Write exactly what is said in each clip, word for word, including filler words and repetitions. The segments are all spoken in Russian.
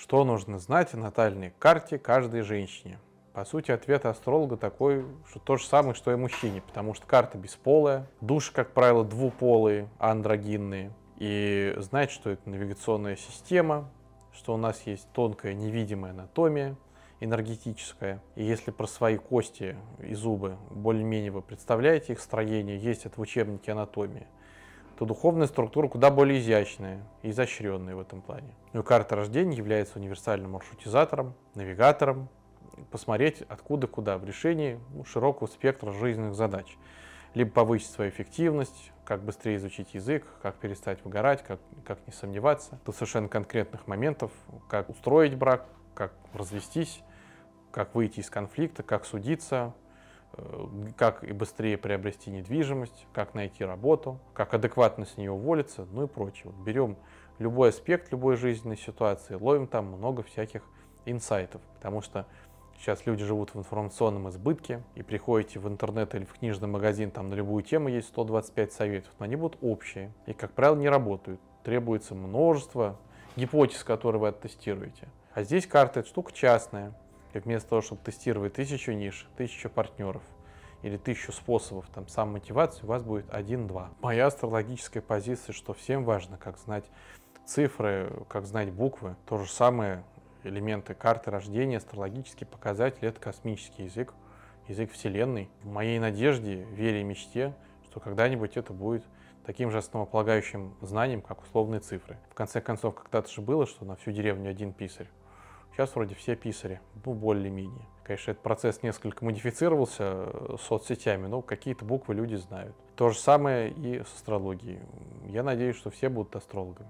Что нужно знать о натальной карте каждой женщине? По сути, ответ астролога такой, что то же самое, что и мужчине, потому что карта бесполая, души, как правило, двуполые, андрогинные. И знать, что это навигационная система, что у нас есть тонкая невидимая анатомия энергетическая. И если про свои кости и зубы более-менее вы представляете их строение, есть это в учебнике анатомии, то духовная структура куда более изящная и изощренная в этом плане. Ну и карта рождения является универсальным маршрутизатором, навигатором, посмотреть откуда куда в решении ну, широкого спектра жизненных задач. Либо повысить свою эффективность, как быстрее изучить язык, как перестать выгорать, как, как не сомневаться. До совершенно конкретных моментов, как устроить брак, как развестись, как выйти из конфликта, как судиться, как и быстрее приобрести недвижимость, как найти работу, как адекватно с нее уволиться, ну и прочее. Вот берем любой аспект любой жизненной ситуации, ловим там много всяких инсайтов, потому что сейчас люди живут в информационном избытке, и приходите в интернет или в книжный магазин, там на любую тему есть сто двадцать пять советов, но они будут общие и, как правило, не работают. Требуется множество гипотез, которые вы оттестируете. А здесь карта — это штука частная. И вместо того, чтобы тестировать тысячу ниш, тысячу партнеров или тысячу способов там, самомотивации, у вас будет один-два. Моя астрологическая позиция, что всем важно, как знать цифры, как знать буквы. То же самое элементы карты рождения, астрологический показатель — это космический язык, язык Вселенной. В моей надежде, вере и мечте, что когда-нибудь это будет таким же основополагающим знанием, как условные цифры. В конце концов, когда-то же было, что на всю деревню один писарь. Сейчас вроде все писари, ну, более-менее. Конечно, этот процесс несколько модифицировался соцсетями, но какие-то буквы люди знают. То же самое и с астрологией. Я надеюсь, что все будут астрологами.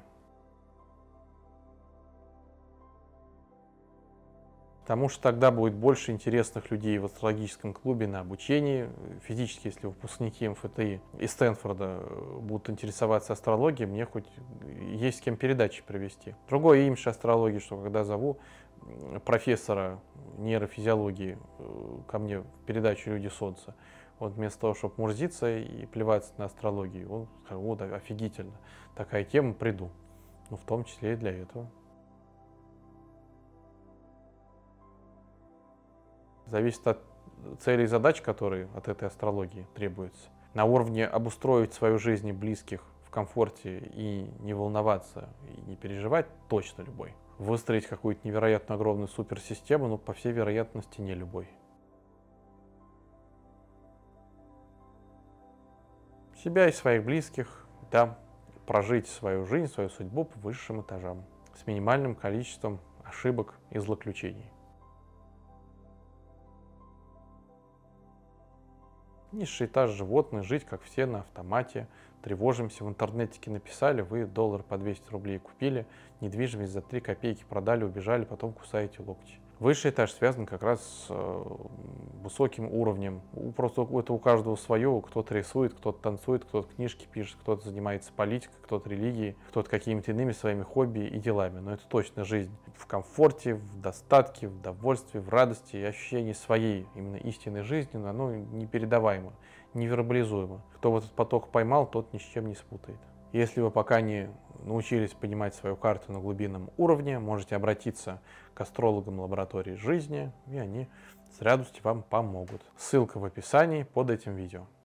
Потому что тогда будет больше интересных людей в астрологическом клубе на обучении. Физически, если выпускники эм эф тэ и и Стэнфорда будут интересоваться астрологией, мне хоть есть с кем передачи провести. Другой имидж астрологии, что когда зову профессора нейрофизиологии ко мне в передачу «Люди Солнца», вот вместо того, чтобы мурзиться и плеваться на астрологию, он сказал: вот, офигительно, такая тема, приду. Ну, в том числе и для этого. Зависит от целей и задач, которые от этой астрологии требуются. На уровне обустроить свою жизнь и близких в комфорте и не волноваться, и не переживать точно любой. Выстроить какую-то невероятно огромную суперсистему, ну, по всей вероятности, не любой. Себя и своих близких, да, прожить свою жизнь, свою судьбу по высшим этажам, с минимальным количеством ошибок и злоключений. Низший этаж животных, жить как все на автомате, тревожимся, в интернете написали, вы доллар по двести рублей купили, недвижимость за три копейки продали, убежали, потом кусаете локти. Высший этаж связан как раз с э, высоким уровнем. Просто это у каждого свое, кто-то рисует, кто-то танцует, кто-то книжки пишет, кто-то занимается политикой, кто-то религией, кто-то какими-то иными своими хобби и делами. Но это точно жизнь в комфорте, в достатке, в довольстве, в радости и ощущении своей именно истинной жизни, но оно непередаваемо, невербализуемо. Кто в этот поток поймал, тот ни с чем не спутает. Если вы пока не научились понимать свою карту на глубинном уровне, можете обратиться к астрологам лаборатории жизни, и они с радостью вам помогут. Ссылка в описании под этим видео.